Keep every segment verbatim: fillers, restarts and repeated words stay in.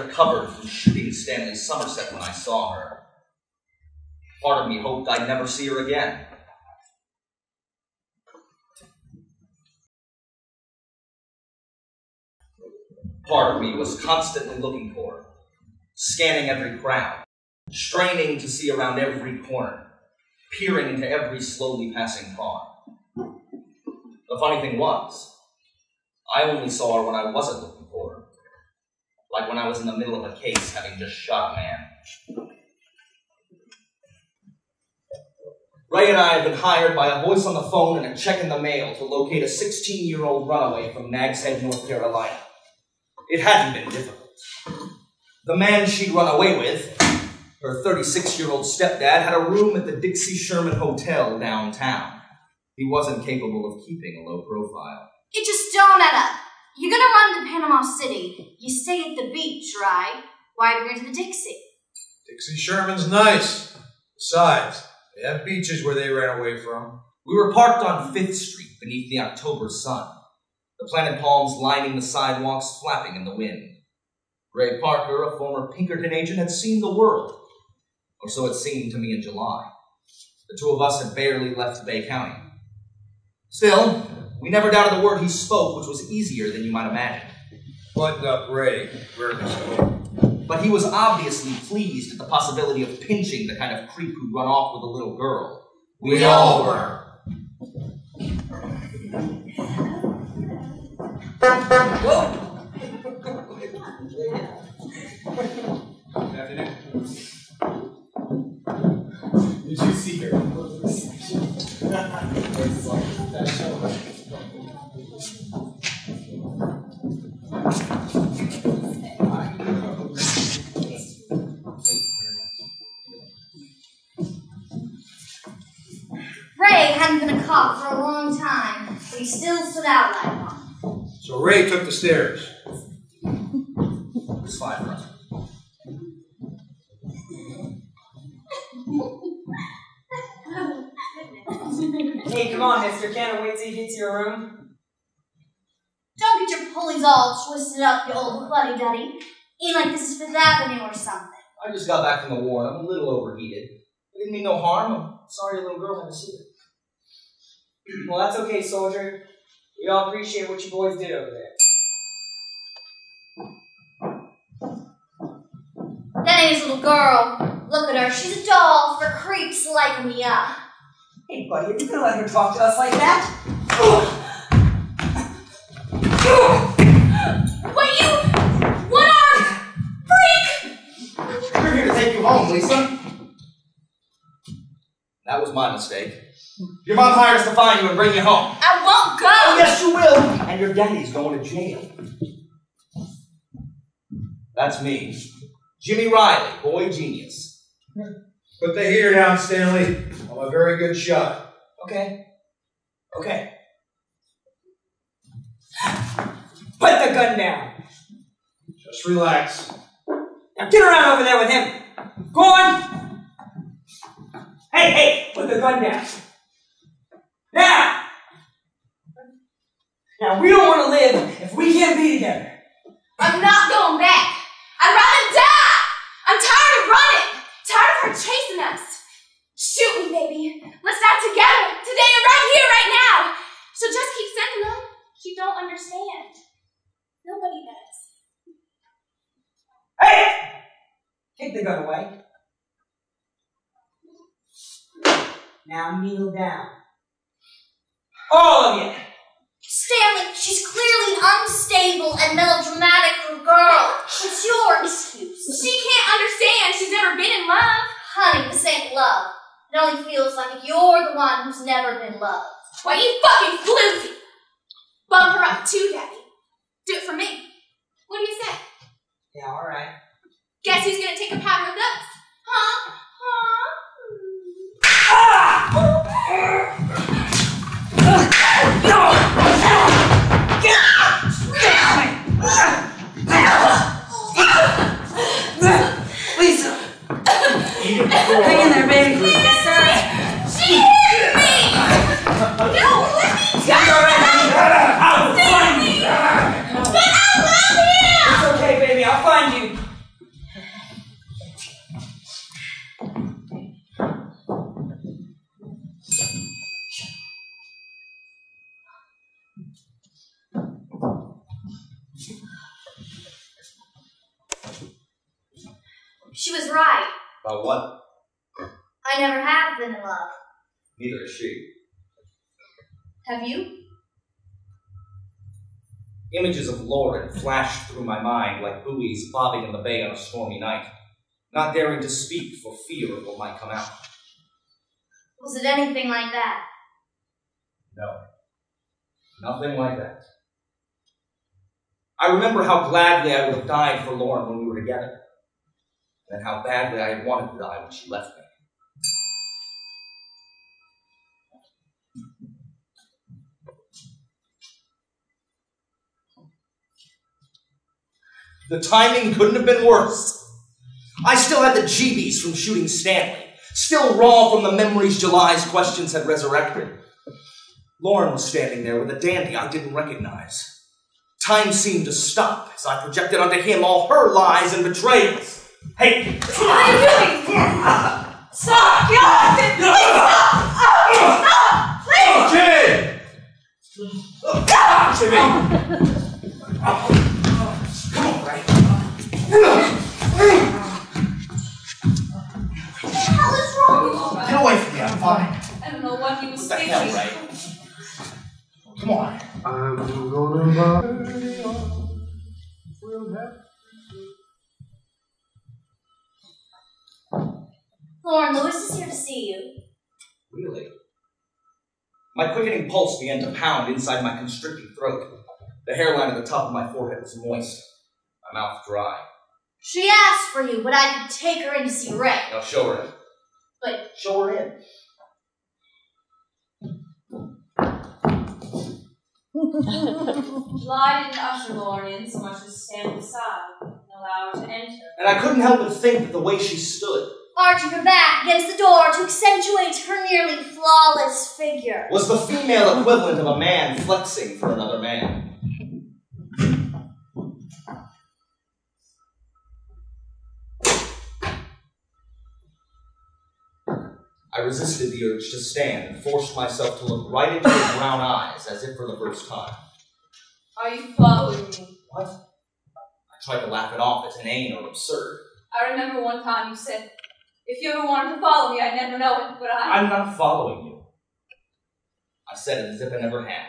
recovered from shooting Stanley Somerset when I saw her. Part of me hoped I'd never see her again. Part of me was constantly looking for her, scanning every crowd, straining to see around every corner, peering into every slowly passing car. The funny thing was, I only saw her when I wasn't looking for her, like when I was in the middle of a case having just shot a man. Ray and I had been hired by a voice on the phone and a check in the mail to locate a sixteen-year-old runaway from Nags Head, North Carolina. It hadn't been difficult. The man she'd run away with, her thirty-six-year-old stepdad, had a room at the Dixie Sherman Hotel downtown. He wasn't capable of keeping a low profile. It just dawned at us. You're gonna run to Panama City. You stay at the beach, right? Why are we going to the Dixie? Dixie Sherman's nice. Besides, they have beaches where they ran away from. We were parked on Fifth Street beneath the October sun, the planted palms lining the sidewalks, flapping in the wind. Ray Parker, a former Pinkerton agent, had seen the world, or so it seemed to me in July. The two of us had barely left Bay County. Still, we never doubted the word he spoke, which was easier than you might imagine. Buttoned up Ray, rarely spoke. But he was obviously pleased at the possibility of pinching the kind of creep who'd run off with a little girl. We, we all were. Whoa! Good afternoon. Did you see her? Ray hadn't been a cop for a long time, but he still stood out like one. So Ray took the stairs. It's fine for us. Hey, come on, mister. Can't wait till you get to your room. Don't get your pulleys all twisted up, you old fuddy-duddy. Ain't like this is Fifth Avenue or something. I just got back from the war and I'm a little overheated. I didn't mean no harm. I'm sorry a little girl had to see it. Well, that's okay, soldier. We all appreciate what you boys did over there. That ain't his little girl. Look at her. She's a doll for creeps like me up. Hey, buddy, are you gonna let her talk to us like that? What you? What are? Freak! We're here to take you home, Lisa. That was my mistake. Your mom hired us to find you and bring you home. I won't go! Oh, yes, you will! And your daddy's going to jail. That's me. Jimmy Riley, boy genius. Put the heater down, Stanley. I'm a very good shot. Okay. Okay. Put the gun down. Just relax. Now get around over there with him. Go on. Hey, hey, put the gun down. Now. Now, we don't want to live if we can't be together. I'm not going back. I'd rather die. I'm tired of running. Tired of her chasing us. Shoot me, baby. Let's die together. Today, right here, right now. So just keep sending them. You don't understand. Nobody does. Hey! Take the gun away. Now kneel down. All of you. Stanley, she's clearly unstable and melodramatic girl. It's your excuse. She can't understand. She's never been in love. Honey, this ain't love. It only feels like you're the one who's never been loved. Why, you fucking floozy! Bump her up too, Daddy. Do it for me. What do you say? Yeah, all right. Guess who's gonna take a powder of those? Huh? Huh? Lisa! Hang in there, baby. Yes, sir. She hit me! No, let me down! Stanley! But I love him! It's okay, baby. I'll find you. She was right. About what? I never have been in love. Neither is she. Have you? Images of Lauren flashed through my mind like buoys bobbing in the bay on a stormy night, not daring to speak for fear of what might come out. Was it anything like that? No. Nothing like that. I remember how gladly I would have died for Lauren when we were together, and how badly I had wanted to die when she left me. The timing couldn't have been worse. I still had the jeebies from shooting Stanley, still raw from the memories July's questions had resurrected. Lauren was standing there with a dandy I didn't recognize. Time seemed to stop as I projected onto him all her lies and betrayals. Hey! What are you doing? Stop! God! Please stop! Stop! Please! Jimmy! Jimmy! Come on, Ray. What the hell is wrong? Get away from me, I'm fine. I don't know what he was What the thinking. hell, Ray? Come on. I'm gonna buy we'll have Lauren, Lewis is here to see you. Really? My quickening pulse began to pound inside my constricting throat. The hairline at the top of my forehead was moist, my mouth dry. She asked for you, but I could take her in to see Ray. Now show her in. But Show her in. July didn't usher Lauren in so much as stand beside and allow her to enter. And I couldn't help but think that the way she stood arching her back against the door to accentuate her nearly flawless figure. was the female equivalent of a man flexing for another man. I resisted the urge to stand and forced myself to look right into her brown eyes as if for the first time. Are you following me? What? I tried to laugh it off as inane or absurd. I remember one time you said, if you ever wanted to follow me, I'd never know it, but I... I'm not following you. I said it as if I never had.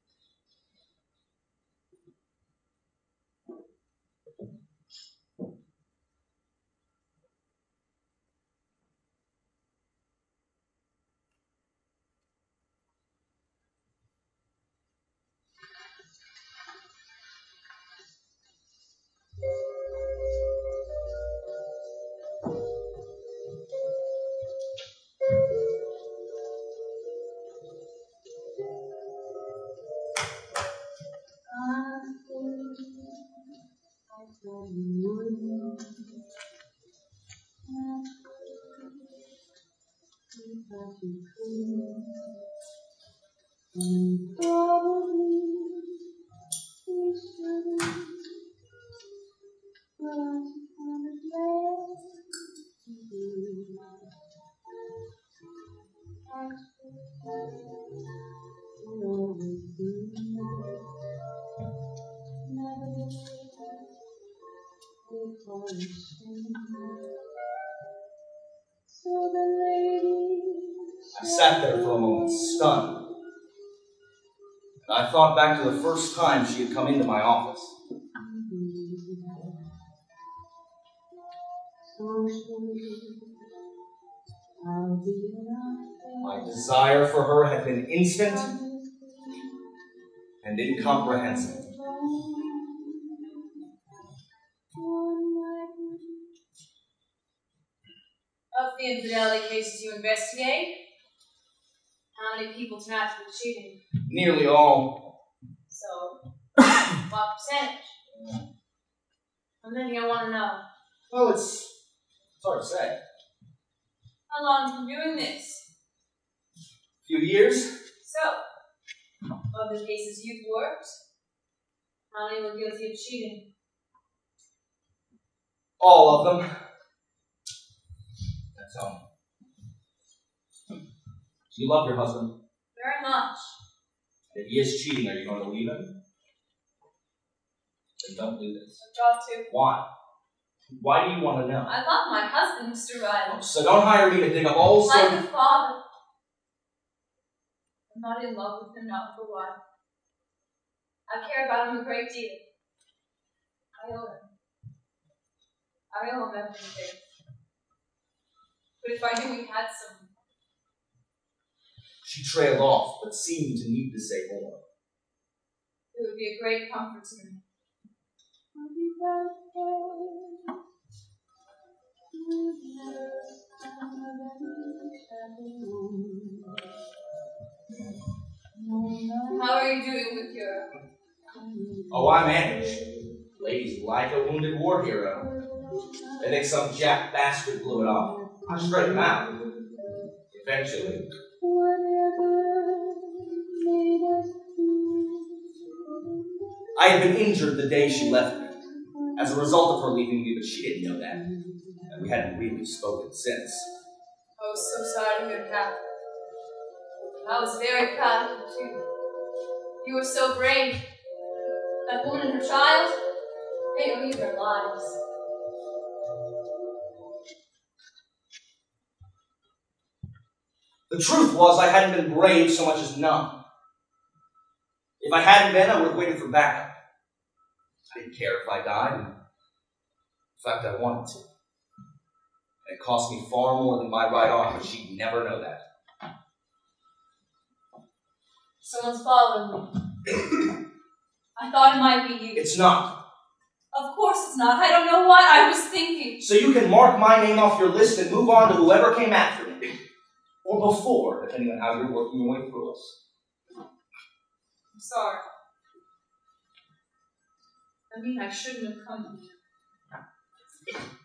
I sat there for a moment, stunned. And I thought back to the first time she had come into my office. My desire for her had been instant and incomprehensible. Of the infidelity cases you investigate, how many people turn out to be cheating? Nearly all. So, what percentage? How many I want to know? Well, it's, it's hard to say. How long have you been doing this? A few years? So, of the cases you've worked, how many were guilty of cheating? All of them. That's all. You love your husband. Very much. If he is cheating, are you going to leave him? Then don't do this. I've got to. Why? Why do you want to know? I love my husband, Mister Riley. So don't hire me to dig up all sorts Like a father. I'm not in love with him, not for a while. I care about him a great deal. I owe him. I owe him everything. But if I knew we had some... She trailed off, but seemed to need to say more. It would be a great comfort to me. How are you doing with your... Oh, I manage. Ladies like a wounded war hero. They think some jack bastard blew it off. I straighten them out. Eventually. I had been injured the day she left me, as a result of her leaving me, but she didn't know that. And we hadn't really spoken since. I was so sorry to hear it happen. I was very proud of you, too. You were so brave. That woman and her child, they owe you their lives. The truth was, I hadn't been brave so much as numb. If I hadn't been, I would have waited for backup. I didn't care if I died. In fact, I wanted to. And it cost me far more than my right arm, but she'd never know that. Someone's following me. I thought it might be you. It's not. Of course it's not. I don't know what I was thinking. So you can mark my name off your list and move on to whoever came after me. Or before, depending on how you're working your way through us. I'm sorry. I mean, I shouldn't have come here.